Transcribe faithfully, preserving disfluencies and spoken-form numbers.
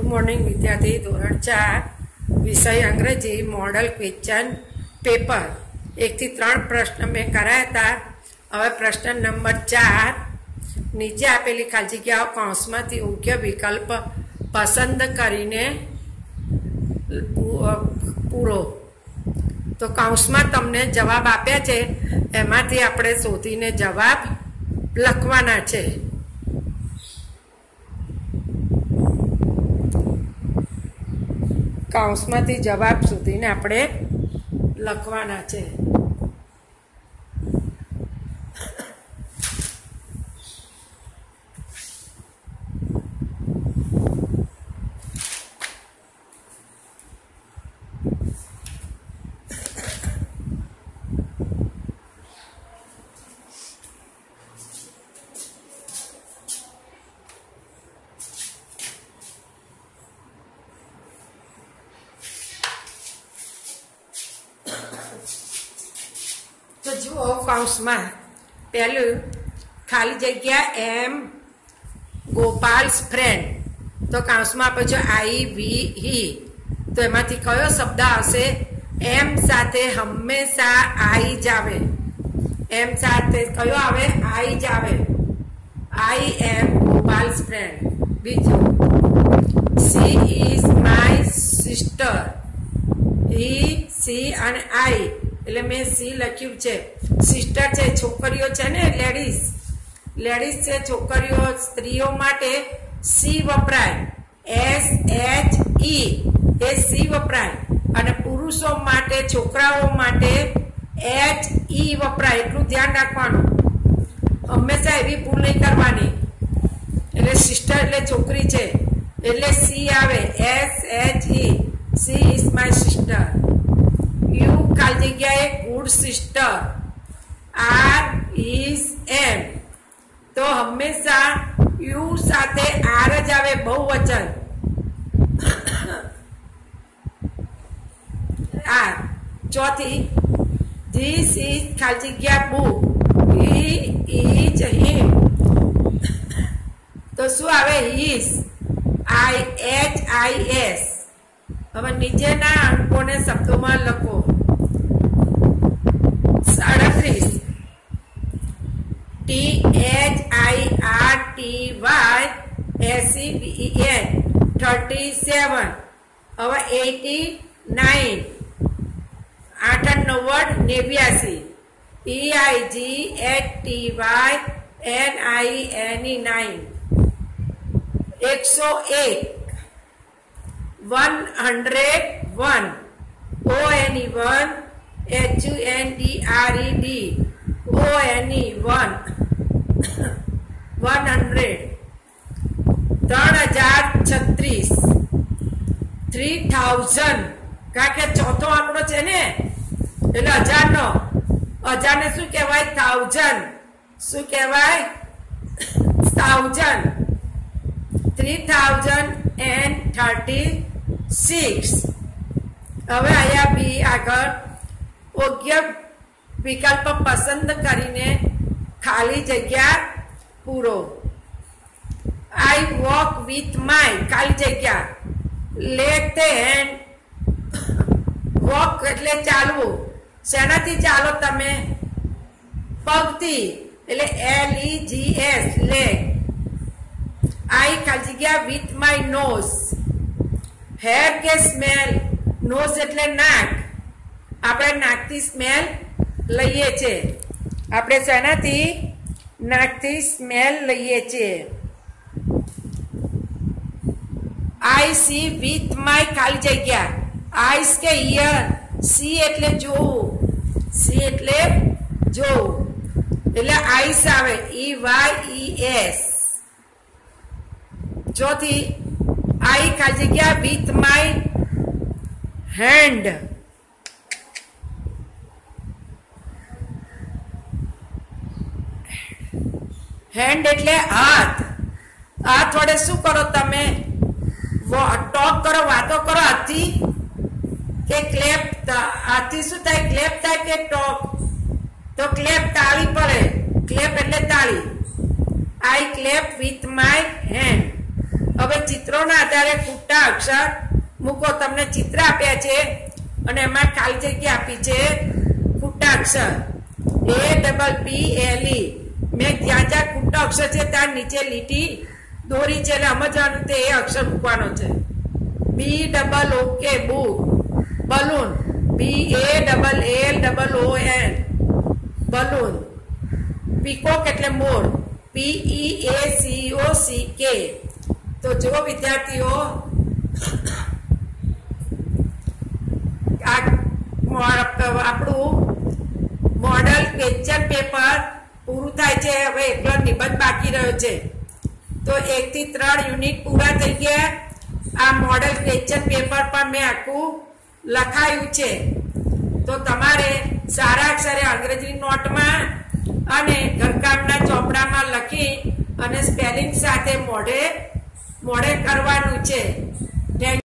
Morning વિદ્યાર્થી ધોરણ ચાર વિષય અંગ્રેજી મોડલ ક્વેશ્ચન પેપર એકથી ત્રણ પ્રશ્ન મેં કરાયા હતા. હવે પ્રશ્ન નંબર ચાર, નીચે આપેલી ખાલી જગ્યાઓ કૌંસમાંથી યોગ્ય વિકલ્પ પસંદ કરીને પૂરો. તો કૌંસમાં તમને જવાબ આપ્યા છે, એમાંથી આપણે શોધીને જવાબ લખવાના છે. કૌંસમાંથી જવાબ શોધીને આપણે લખવાના છે. તો જુઓ, કૌંસમાં પહેલું ખાલી જગ્યા એમ ગોપાલ્સ ફ્રેન્ડ. તો કૌંસમાં આપણે જો આઈ વી હી, તો એમાંથી કયો શબ્દ આવશે? એમ સાથે હંમેશા આઈ જ આવે. એમ સાથે કયો આવે? આઈ જ આવે. I am Gopal's friend. બીજું, she is my sister. He, she અને આઈ, એટલે મેં સી લખ્યું છે. સિસ્ટર છે, છોકરીઓ છે ને, લેડીઝ લેડીઝ છે, છોકરીઓ, સ્ત્રીઓ માટે સી વપરાય. એસ એચ ઈ એ સી વપરાય. અને પુરુષો માટે, છોકરાઓ માટે એચ ઈ વપરાય. એટલું ધ્યાન રાખવાનું, હંમેશા એવી ભૂલ નહીં કરવાની. એટલે સિસ્ટર એટલે છોકરી છે, એટલે સી આવે. S H E, she is my sister. You ખાલી જગ્યાએ good sister. Are is am. તો હંમેશા યુ સાથે આર જ આવે, બહુવચન. આર. ચોથી, ધીસ ઇઝ ખાલી જગ્યા બુક. હી ઇઝ હિમ. તો શું આવે? His. I H I S. હવે નીચેના અંકોને શબ્દોમાં લખો. સાડત્રીસ, T H I R T Y S E V N, thirty seven. હવે એટી નાઇન, આઠ નવ્વદ નેવ્યાસી. E I G H T Y N I N E nine, એકસો એક. One hundred one, O N E one, H U N D R E D, O N E one, one hundred. ત્રણ હજાર છત્રીસ, three thousand. કારણ કે ચોથો આંકડો છે ને, એટલે હજારનો. હજારને શું કહેવાય? થાઉઝન્ડ. શું કહેવાય? Thousand. Three thousand and thirty six. હવે અહીંયા બી આગળ યોગ્ય વિકલ્પ પસંદ કરીને ખાલી જગ્યા પૂરો. આઈ વોક વિથ માય ખાલી જગ્યા લેફ્ટ હેન્ડ. વોક એટલે ચાલવું. શેનાથી ચાલો તમે? પગથી, એટલે L E G S, leg. I ખાલી જગ્યા વિથ માય નોઝ. હેર કે સ્મેલ? નોઝ એટલે નાક. આપણે નાકથી સ્મેલ લઈએ છીએ. આપણે શેનાથી? નાકથી સ્મેલ લઈએ છીએ. આઈ સી વિથ માય ખાલી જગ્યા. આઈસ કે ઈયર? સી એટલે જોવું. સી એટલે જોવું, એટલે આઈસ આવે. E Y E S. ચોથી, આઈ ખાલી જગ્યા વિથ માય હેન્ડ. હેન્ડ એટલે હાથ. હાથ વડે શું કરો તમે? ટોક કરો, વાતો કરો હાથથી કે ક્લેપ? હાથથી શું થાય? ક્લેપ થાય કે ટોક? તો ક્લેપ તાળી પડે. ક્લેપ એટલે તાળી. I clap with my hand. હવે ચિત્રોના આધારે ખૂટતા અક્ષર મૂકો. તમને ચિત્ર આપ્યા છે અને એમાં ખાલી જગ્યા આપી છે ખૂટતા અક્ષર એ ડબલ પી એલ ઈ. મેં જ્યાં જ્યાં ખૂટતા અક્ષર છે ત્યાં નીચે લીટી દોરી છે એટલે સમજવાનું તે એ અક્ષર મૂકવાનો છે. B double O K book. Balloon B A double L double O N balloon. Peacock એટલે મોર પી ઈ એ સી ઓ સી કે. તો જો વિદ્યાર્થીઓ આપણું મોડલ ક્વેશ્ચન પેપર પૂરું થાય છે. હવે એકલો નિબંધ બાકી રહ્યો છે. તો એક થી ત્રણ યુનિટ પૂરા થઈ ગયા. આ મોડલ ક્વેશ્ચન પેપર પર મેં આખું લખાયું છે. તો તમારે સારા અક્ષરે અંગ્રેજી નોટમાં અને ઘરકામના ચોપડામાં લખી અને સ્પેલિંગ સાથે મોઢે મોઢે કરવાનું છે.